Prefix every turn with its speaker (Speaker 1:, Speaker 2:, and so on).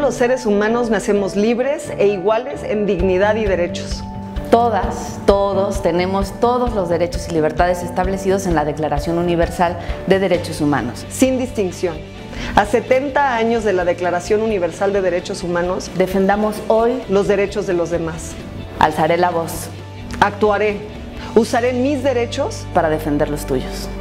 Speaker 1: los seres humanos nacemos libres e iguales en dignidad y derechos.
Speaker 2: Todas, todos tenemos todos los derechos y libertades establecidos en la Declaración Universal de Derechos Humanos.
Speaker 1: Sin distinción. A 70 años de la Declaración Universal de Derechos Humanos,
Speaker 2: Defendamos hoy,
Speaker 1: los derechos de los demás.
Speaker 2: alzaré la voz
Speaker 1: Actuaré, usaré mis derechos
Speaker 2: para defender los tuyos.